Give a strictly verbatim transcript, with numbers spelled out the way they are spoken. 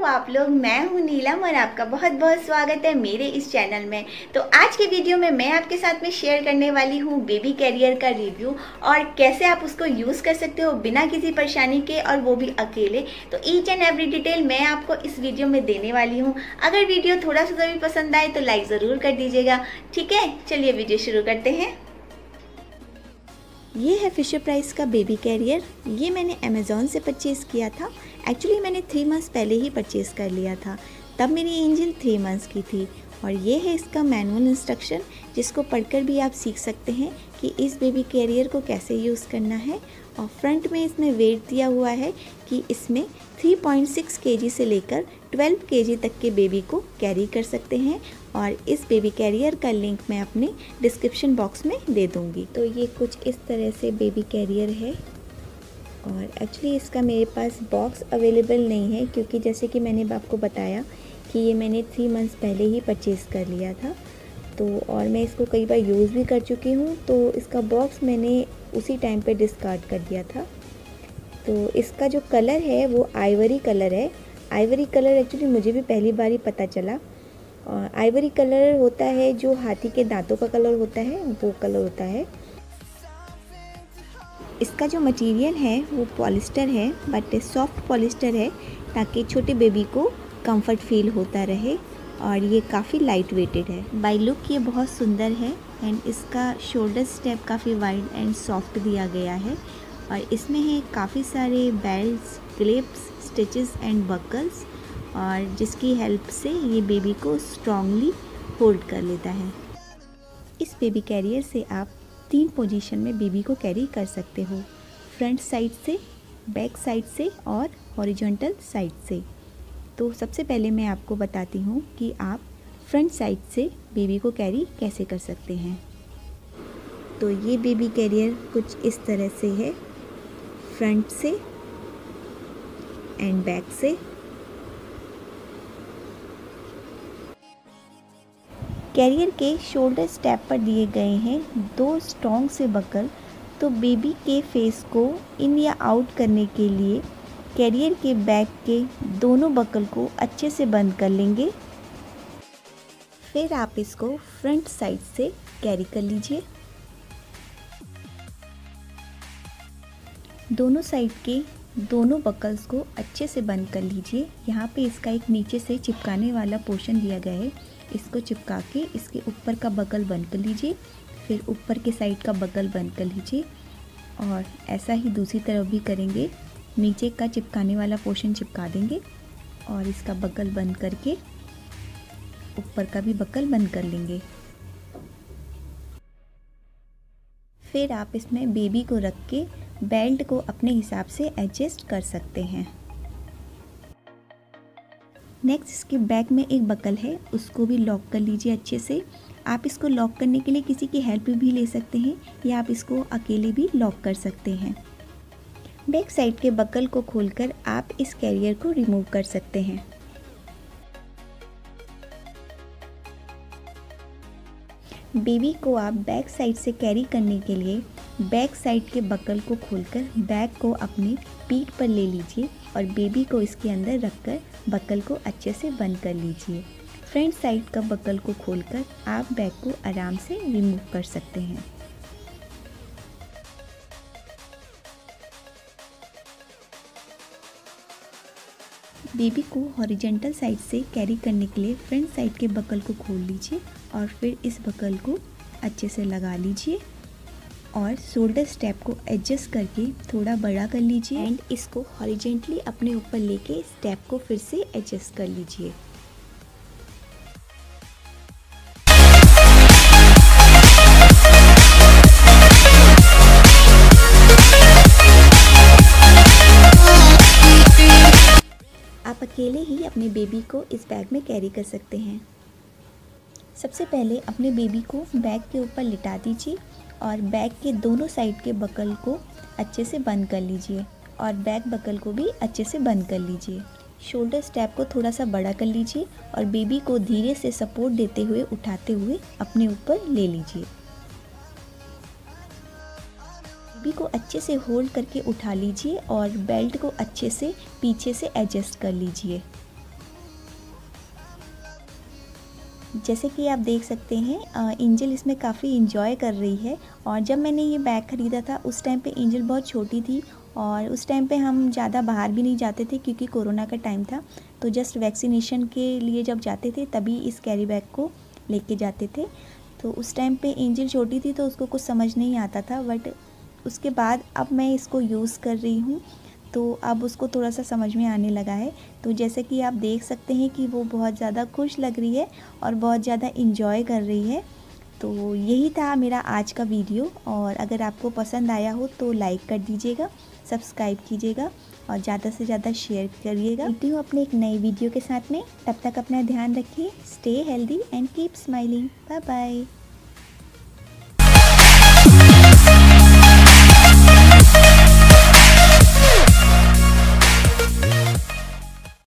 आप लोग। मैं हूं नीलम और आपका बहुत बहुत स्वागत है मेरे इस चैनल में। तो आज के वीडियो में मैं आपके साथ में शेयर करने वाली हूं बेबी कैरियर का रिव्यू और कैसे आप उसको यूज़ कर सकते हो बिना किसी परेशानी के, और वो भी अकेले। तो ईच एंड एवरी डिटेल मैं आपको इस वीडियो में देने वाली हूँ। अगर वीडियो थोड़ा सा भी पसंद आए तो लाइक ज़रूर कर दीजिएगा, ठीक है। चलिए वीडियो शुरू करते हैं। ये है फिशर प्राइस का बेबी कैरियर। ये मैंने अमेज़ॉन से परचेज़ किया था। एक्चुअली मैंने थ्री मंथ्स पहले ही परचेज़ कर लिया था, तब मेरी एंजल थ्री मंथ्स की थी। और ये है इसका मैनुअल इंस्ट्रक्शन, जिसको पढ़कर भी आप सीख सकते हैं कि इस बेबी कैरियर को कैसे यूज़ करना है। और फ्रंट में इसमें वेट दिया हुआ है कि इसमें थ्री पॉइंट सिक्स केजी से लेकर ट्वेल्व केजी तक के बेबी को कैरी कर सकते हैं। और इस बेबी कैरियर का लिंक मैं अपने डिस्क्रिप्शन बॉक्स में दे दूँगी। तो ये कुछ इस तरह से बेबी कैरियर है। और एक्चुअली इसका मेरे पास बॉक्स अवेलेबल नहीं है, क्योंकि जैसे कि मैंने आपको बताया कि ये मैंने थ्री मंथ्स पहले ही परचेज़ कर लिया था। तो और मैं इसको कई बार यूज़ भी कर चुकी हूँ, तो इसका बॉक्स मैंने उसी टाइम पे डिस्कार्ड कर दिया था। तो इसका जो कलर है वो आइवरी कलर है। आइवरी कलर एक्चुअली मुझे भी पहली बार ही पता चला। और आइवरी कलर होता है जो हाथी के दांतों का कलर होता है, वो कलर होता है। इसका जो मटेरियल है वो पॉलिस्टर है, बट सॉफ्ट पॉलिस्टर है, ताकि छोटे बेबी को कंफर्ट फील होता रहे। और ये काफ़ी लाइट वेटेड है। बाय लुक ये बहुत सुंदर है। एंड इसका शोल्डर स्टेप काफ़ी वाइड एंड सॉफ्ट दिया गया है। और इसमें है काफ़ी सारे belts, clips, stitches and buckles, और जिसकी हेल्प से ये बेबी को स्ट्रांगली होल्ड कर लेता है। इस बेबी कैरियर से आप तीन पोजीशन में बेबी को कैरी कर सकते हो, फ्रंट साइड से, बैक साइड से और हॉरिजॉन्टल साइड से। तो सबसे पहले मैं आपको बताती हूँ कि आप फ्रंट साइड से बेबी को कैरी कैसे कर सकते हैं। तो ये बेबी कैरियर कुछ इस तरह से है, फ्रंट से एंड बैक से। कैरियर के शोल्डर स्टेप पर दिए गए हैं दो स्ट्रॉन्ग से बकल। तो बेबी के फेस को इन या आउट करने के लिए कैरियर के बैक के दोनों बकल को अच्छे से बंद कर लेंगे। फिर आप इसको फ्रंट साइड से कैरी कर लीजिए। दोनों साइड के दोनों बकल्स को अच्छे से बंद कर लीजिए। यहाँ पे इसका एक नीचे से चिपकाने वाला पोर्शन दिया गया है, इसको चिपका के इसके ऊपर का बकल बंद कर लीजिए। फिर ऊपर के साइड का बकल बंद कर लीजिए। और ऐसा ही दूसरी तरफ भी करेंगे। नीचे का चिपकाने वाला पोर्शन चिपका देंगे और इसका बकल बंद करके ऊपर का भी बकल बंद कर लेंगे। फिर आप इसमें बेबी को रख के बेल्ट को अपने हिसाब से एडजस्ट कर सकते हैं। नेक्स्ट इसके बैक में एक बकल है, उसको भी लॉक कर लीजिए अच्छे से। आप इसको लॉक करने के लिए किसी की हेल्प भी ले सकते हैं, या आप इसको अकेले भी लॉक कर सकते हैं। बैक साइड के बकल को खोलकर आप इस कैरियर को रिमूव कर सकते हैं। बेबी को आप बैक साइड से कैरी करने के लिए बैक साइड के बकल को खोलकर बैग को अपनी पीठ पर ले लीजिए और बेबी को इसके अंदर रखकर बकल को अच्छे से बंद कर लीजिए। फ्रंट साइड का बकल को खोलकर आप बैग को आराम से रिमूव कर सकते हैं। बेबी को हॉरिजॉन्टल साइड से कैरी करने के लिए फ्रंट साइड के बकल को खोल लीजिए और फिर इस बकल को अच्छे से लगा लीजिए और शोल्डर स्टेप को एडजस्ट करके थोड़ा बड़ा कर लीजिए। एंड इसको हॉरिजॉन्टली अपने ऊपर लेके स्टेप को फिर से एडजस्ट कर लीजिए। आप अकेले ही अपने बेबी को इस बैग में कैरी कर सकते हैं। सबसे पहले अपने बेबी को बैग के ऊपर लिटा दीजिए और बैग के दोनों साइड के बकल को अच्छे से बंद कर लीजिए और बैक बकल को भी अच्छे से बंद कर लीजिए। शोल्डर स्ट्रैप को थोड़ा सा बड़ा कर लीजिए और बेबी को धीरे से सपोर्ट देते हुए उठाते हुए अपने ऊपर ले लीजिए। बेबी को अच्छे से होल्ड करके उठा लीजिए और बेल्ट को अच्छे से पीछे से एडजस्ट कर लीजिए। जैसे कि आप देख सकते हैं एंजल इसमें काफ़ी इंजॉय कर रही है। और जब मैंने ये बैग ख़रीदा था उस टाइम पे एंजल बहुत छोटी थी और उस टाइम पे हम ज़्यादा बाहर भी नहीं जाते थे क्योंकि कोरोना का टाइम था। तो जस्ट वैक्सीनेशन के लिए जब जाते थे तभी इस कैरी बैग को लेके जाते थे। तो उस टाइम पे एंजल छोटी थी तो उसको कुछ समझ नहीं आता था, बट उसके बाद अब मैं इसको यूज़ कर रही हूँ तो अब उसको थोड़ा सा समझ में आने लगा है। तो जैसे कि आप देख सकते हैं कि वो बहुत ज़्यादा खुश लग रही है और बहुत ज़्यादा इंजॉय कर रही है। तो यही था मेरा आज का वीडियो, और अगर आपको पसंद आया हो तो लाइक कर दीजिएगा, सब्सक्राइब कीजिएगा और ज़्यादा से ज़्यादा शेयर करिएगा। मिलती हूँ अपने एक नई वीडियो के साथ में, तब तक अपना ध्यान रखिए। Stay healthy and keep smiling. Bye bye.